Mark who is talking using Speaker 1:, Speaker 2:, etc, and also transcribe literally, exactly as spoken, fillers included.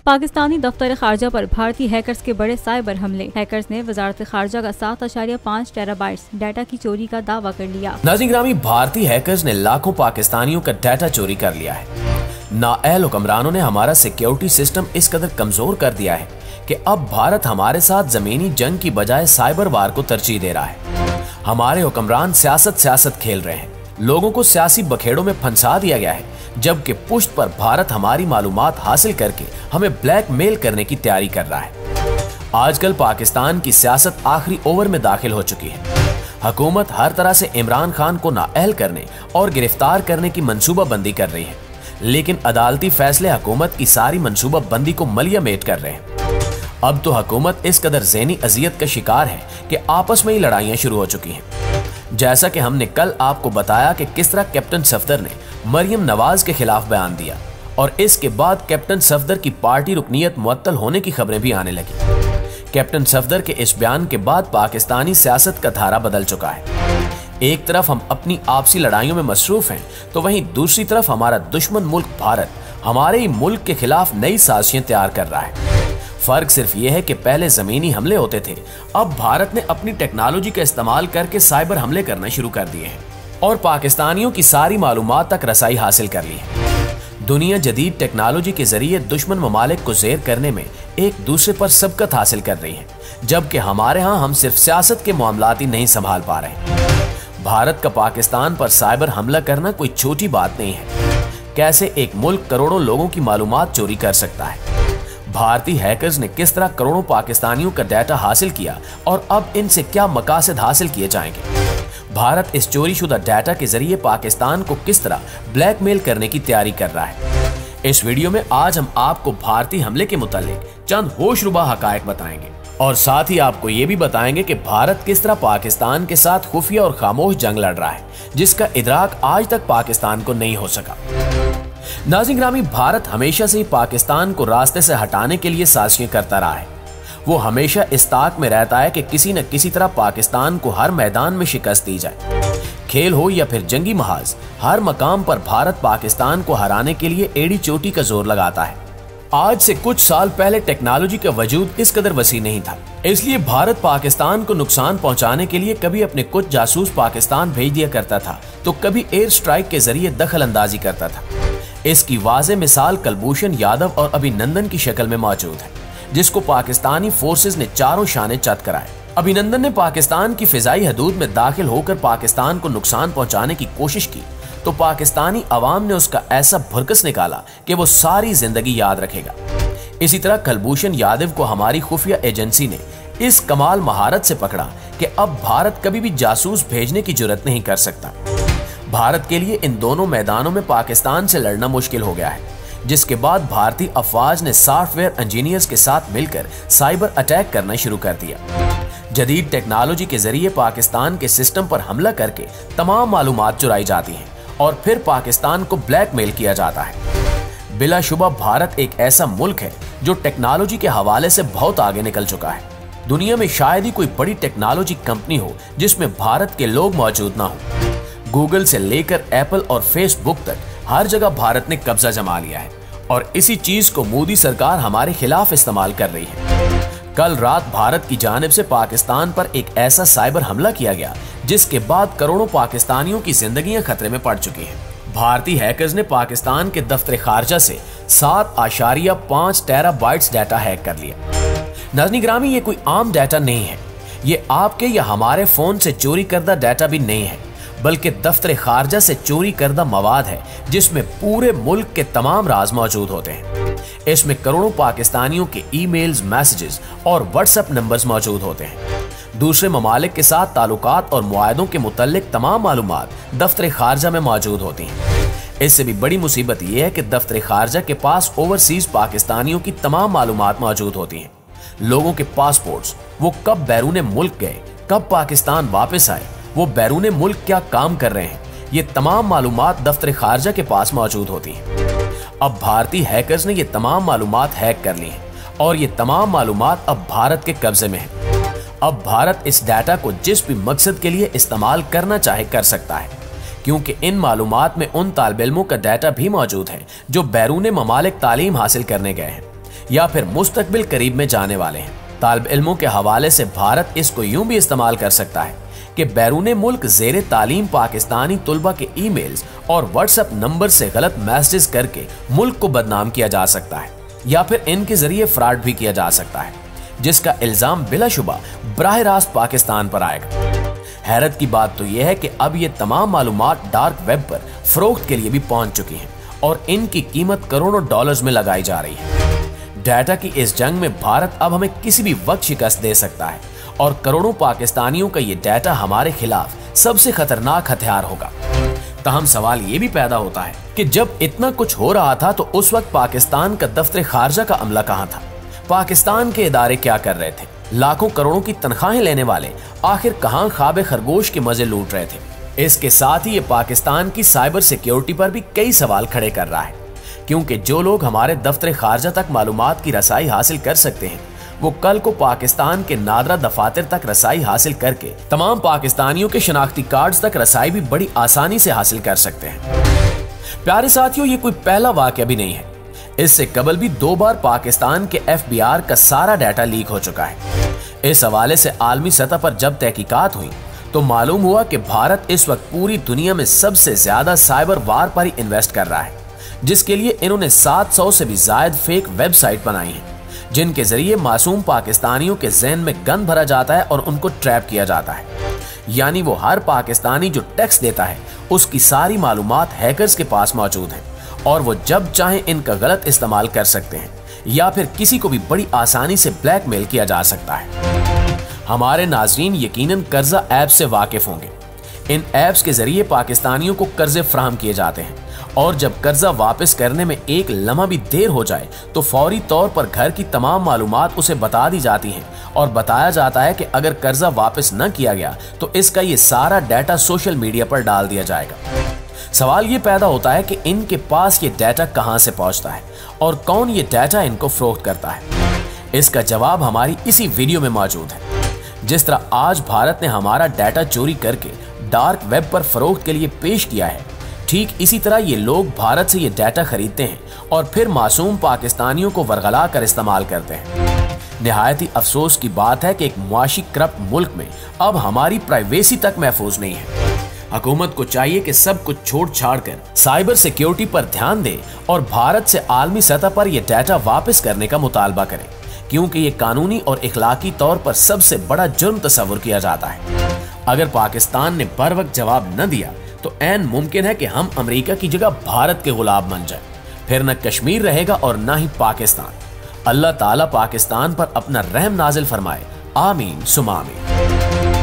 Speaker 1: पाकिस्तानी दफ्तर खारजा पर भारतीय हैकर्स के बड़े साइबर हमले। हैकर्स ने वजारत खारजा का सात आशारिया पाँच टेराबाइट्स डाटा की चोरी का दावा कर लिया।
Speaker 2: नाज़रीन ग्रामी, भारतीय हैकर्स ने लाखों पाकिस्तानियों का डाटा चोरी कर लिया है। नाअहल हुक्मरानों ने हमारा सिक्योरिटी सिस्टम इस कदर कमजोर कर दिया है कि अब भारत हमारे साथ जमीनी जंग की बजाय साइबर वार को तरजीह दे रहा है। हमारे हुक्मरान सियासत सियासत खेल रहे हैं, लोगों को सियासी बखेड़ों में फंसा दिया गया है, जबकि पुष्ट पर भारत हमारी मालूमात हासिल करके हमें ब्लैकमेल करने की तैयारी कर रहा है। आजकल पाकिस्तान की सियासत आखिरी ओवर में दाखिल हो चुकी है। हुकूमत हर तरह से इमरान खान को नाअहल करने और गिरफ्तार करने की मंसूबा बंदी कर रही है, लेकिन अदालती फैसले हुकूमत की सारी मंसूबा बंदी को मलियामेट कर रहे हैं। अब तो हुकूमत इस कदर ज़हनी अजियत का शिकार है कि आपस में ही लड़ाइयां शुरू हो चुकी हैं। जैसा कि हमने कल आपको बताया कि किस तरह कैप्टन सफदर ने मरियम नवाज के खिलाफ बयान दिया और इसके बाद कैप्टन सफदर की पार्टी रुकनीयत मुअत्तल होने की खबरें भी आने लगी। कैप्टन सफदर के इस बयान के बाद पाकिस्तानी सियासत का धारा बदल चुका है। एक तरफ हम अपनी आपसी लड़ाइयों में मसरूफ हैं, तो वहीं दूसरी तरफ हमारा दुश्मन मुल्क भारत हमारे ही मुल्क के खिलाफ नई साजिशें तैयार कर रहा है। फर्क सिर्फ ये है कि पहले जमीनी हमले होते थे, अब भारत ने अपनी टेक्नोलॉजी का इस्तेमाल करके साइबर हमले करना शुरू कर दिए हैं और पाकिस्तानियों की सारी मालूमात तक रसाई हासिल कर ली है। दुनिया जदीद टेक्नोलॉजी के जरिए दुश्मन ममालिक को ज़ेर करने में एक दूसरे पर सबकत हासिल कर रही है, जबकि हमारे यहाँ हम सिर्फ सियासत के मामलात ही नहीं संभाल पा रहे। भारत का पाकिस्तान पर साइबर हमला करना कोई छोटी बात नहीं है। कैसे एक मुल्क करोड़ों लोगों की मालूमात चोरी कर सकता है? भारतीय हैकर्स ने किस तरह करोड़ों पाकिस्तानियों का डाटा हासिल किया और अब इनसे क्या मकासद हासिल किए जाएंगे? भारत इस चोरी शुदा डाटा के जरिए पाकिस्तान को किस तरह ब्लैकमेल करने की तैयारी कर रहा है? इस वीडियो में आज हम आपको भारतीय हमले के मुतालिक चंद होशरुबा हकायक बताएंगे और साथ ही आपको ये भी बताएंगे कि भारत किस तरह पाकिस्तान के साथ खुफिया और खामोश जंग लड़ रहा है, जिसका इदराक आज तक पाकिस्तान को नहीं हो सका। नाज़रीन ग्रामी, भारत हमेशा से ही पाकिस्तान को रास्ते से हटाने के लिए साजिशें करता रहा है। वो हमेशा इस ताक में रहता है कि किसी न किसी तरह पाकिस्तान को हर मैदान में शिकस्त दी जाए। खेल हो या फिर जंगी महाज, हर मकाम पर भारत पाकिस्तान को हराने के लिए एड़ी चोटी का जोर लगाता है। आज से कुछ साल पहले टेक्नोलॉजी का वजूद इस कदर वसी नहीं था, इसलिए भारत पाकिस्तान को नुकसान पहुंचाने के लिए कभी अपने कुछ जासूस पाकिस्तान भेज दिया करता था, तो कभी एयर स्ट्राइक के जरिए दखल अंदाजी करता था। इसकी वाज़े मिसाल कुलभूषण यादव और अभिनंदन की शक्ल में मौजूद है, जिसको पाकिस्तानी फोर्सेस ने चारों शाने चत कराए। अभिनंदन ने पाकिस्तान की फिजाई हदूद में दाखिल होकर पाकिस्तान को नुकसान पहुंचाने की कोशिश की, तो पाकिस्तानी अवाम ने उसका ऐसा भुरकस निकाला कि वो सारी जिंदगी याद रखेगा। इसी तरह कुलभूषण यादव को हमारी खुफिया एजेंसी ने इस कमाल महारत से पकड़ा कि अब भारत कभी भी जासूस भेजने की जुर्रत नहीं कर सकता। भारत के लिए इन दोनों मैदानों में पाकिस्तान से लड़ना मुश्किल हो गया है, जिसके बाद भारतीय अफवाज ने सॉफ्टवेयर इंजीनियर्स के साथ मिलकर साइबर अटैक करना शुरू कर दिया। जदीद टेक्नोलॉजी के जरिए पाकिस्तान के सिस्टम पर हमला करके तमाम मालूमात चुराई जाती हैं और फिर पाकिस्तान को ब्लैकमेल किया जाता है। बिलाशुबा भारत एक ऐसा मुल्क है जो टेक्नोलॉजी के हवाले से बहुत आगे निकल चुका है। दुनिया में शायद ही कोई बड़ी टेक्नोलॉजी कंपनी हो जिसमें भारत के लोग मौजूद ना हो। गूगल से लेकर एप्पल और फेसबुक तक हर जगह भारत ने कब्जा जमा लिया है और इसी चीज को मोदी सरकार हमारे खिलाफ इस्तेमाल कर रही है। कल रात भारत की जानिब से पाकिस्तान पर एक ऐसा साइबर हमला किया गया जिसके बाद करोड़ों पाकिस्तानियों की जिंदगियां खतरे में पड़ चुकी हैं। भारतीय हैकर्स ने पाकिस्तान के दफ्तर खारजा से सात आशारिया पाँच टेराबाइट्स डाटा हैक कर लिया। नाज़रीन ग्रामी, ये कोई आम डाटा नहीं है, ये आपके या हमारे फोन से चोरी करदा डाटा भी नहीं है, बल्कि दफ्तर खारजा से चोरी करदा मवाद है जिसमें पूरे मुल्क के तमाम राज मौजूद होते हैं। इसमें करोड़ों पाकिस्तानियों के ईमेल्स, मैसेजेस और व्हाट्सएप नंबर्स मौजूद होते हैं। दूसरे ममालिक के साथ ताल्लुकात और मुआहदों के मुतल्लिक तमाम मालूमात दफ्तर खारजा में मौजूद होती हैं। इससे भी बड़ी मुसीबत यह है कि दफ्तर खारजा के पास ओवरसीज पाकिस्तानियों की तमाम मालूमात मौजूद होती हैं। लोगों के पासपोर्ट्स, वो कब बैरून मुल्क गए, कब पाकिस्तान वापस आए, वो बैरून मुल्क क्या काम कर रहे हैं, ये तमाम मालूमात दफ्तर खारजा के पास मौजूद होती हैं। अब भारतीय हैकर्स ने ये तमाम मालूमात हैक कर ली हैं और ये तमाम मालूमात अब भारत के कब्जे में है। अब भारत इस डाटा को जिस भी मकसद के लिए इस्तेमाल करना चाहे कर सकता है, क्योंकि इन मालूमात में उन तालिब इल्मों का डाटा भी मौजूद है जो बैरून ममालिक तालीम हासिल करने गए हैं। या फिर मुस्तकबिल करीब में जाने वाले हैं। तालिब इल्मों के हवाले से भारत इसको यूं भी इस्तेमाल कर सकता है कि बैरूने मुल्क ज़ेरे तालीम पाकिस्तानी तुलबा के ईमेल्स और व्हाट्सएप नंबर से गलत मैसेज करके मुल्क को बदनाम किया जा सकता है, या फिर इनके जरिए फ्रॉड भी किया जा सकता है, जिसका इल्जाम बिलाशुबा बराह रास्त पाकिस्तान पर आएगा। हैरत की बात तो यह है कि अब ये तमाम मालूमात डार्क वेब पर फरोख्त के लिए भी पहुंच चुकी हैं और इनकी कीमत करोड़ों डॉलर्स में लगाई जा रही है। डाटा की इस जंग में भारत अब हमें किसी भी वक्त शिकस्त दे सकता है और करोड़ों पाकिस्तानियों का ये डाटा हमारे खिलाफ सबसे खतरनाक हथियार होगा। तहम सवाल ये भी पैदा होता है कि जब इतना कुछ हो रहा था तो उस वक्त पाकिस्तान का दफ्तर खारजा का अमला कहाँ था? पाकिस्तान के इदारे क्या कर रहे थे? लाखों करोड़ों की तनख्वाहें लेने वाले आखिर कहां ख्वाब खरगोश के मजे लूट रहे थे? इसके साथ ही ये पाकिस्तान की साइबर सिक्योरिटी पर भी कई सवाल खड़े कर रहा है, क्योंकि जो लोग हमारे दफ्तर खारजा तक मालूमात की रसाई हासिल कर सकते हैं वो कल को पाकिस्तान के नादरा दफातर तक रसाई हासिल करके तमाम पाकिस्तानियों के शनाख्ती कार्ड्स तक रसाई भी बड़ी आसानी से हासिल कर सकते हैं। प्यारे साथियों, ये कोई पहला वाकया भी नहीं है। इससे कबल भी दो बार पाकिस्तान के एफ बी आर का सारा डाटा लीक हो चुका है। इस हवाले से आलमी सतह पर जब तहकीकात हुई तो मालूम हुआ कि भारत इस वक्त पूरी दुनिया में सबसे ज्यादा साइबर वार पर ही इन्वेस्ट कर रहा है, जिसके लिए इन्होंने सात सौ से भी ज्यादा फेक वेबसाइट बनाई है, जिनके जरिए मासूम पाकिस्तानियों के ज़हन में गन भरा जाता है और उनको ट्रैप किया जाता है। यानी वो हर पाकिस्तानी जो टैक्स देता है उसकी सारी मालूमात हैकर्स के पास मौजूद है और वो जब चाहे इनका गलत इस्तेमाल कर सकते हैं या फिर किसी को भी बड़ी आसानी से ब्लैकमेल किया जा सकता है। हमारे नाजरीन यकीनन कर्जा ऐप से वाकिफ होंगे। इन ऐप्स के जरिए पाकिस्तानियों को कर्जे फराहम किए जाते हैं और जब कर्जा वापस करने में एक लम्हा भी देर हो जाए तो फौरी तौर पर घर की तमाम मालूमात उसे बता दी जाती हैं और बताया जाता है कि अगर कर्जा वापस न किया गया तो इसका ये सारा डाटा सोशल मीडिया पर डाल दिया जाएगा। सवाल ये पैदा होता है कि इनके पास ये डाटा कहां से पहुंचता है और कौन ये डाटा इनको फरोख्त करता है। इसका जवाब हमारी इसी वीडियो में मौजूद है। जिस तरह आज भारत ने हमारा डाटा चोरी करके डार्क वेब पर फरोख्त के लिए पेश किया है, ठीक इसी तरह ये लोग भारत से ये डाटा खरीदते हैं और फिर मासूम पाकिस्तानियों को वरगला कर इस्तेमाल करते हैं। निहायत ही अफसोस की बात है कि एक मुआशी करप्ट मुल्क में अब हमारी प्राइवेसी तक महफूज नहीं है। हुकूमत को चाहिए कि सब कुछ छोड़ छाड़ कर साइबर सिक्योरिटी पर ध्यान दे और भारत से आलमी सतह पर यह डाटा वापस करने का मुतालबा करे, क्योंकि ये कानूनी और इखलाकी तौर पर सबसे बड़ा जुर्म तस्वुर किया जाता है। अगर पाकिस्तान ने बर वक्त जवाब न दिया तो ऐन मुमकिन है कि हम अमेरिका की जगह भारत के गुलाम बन जाए। फिर न कश्मीर रहेगा और न ही पाकिस्तान। अल्लाह ताला पाकिस्तान पर अपना रहम नाजिल फरमाए। आमीन सुमा आमीन।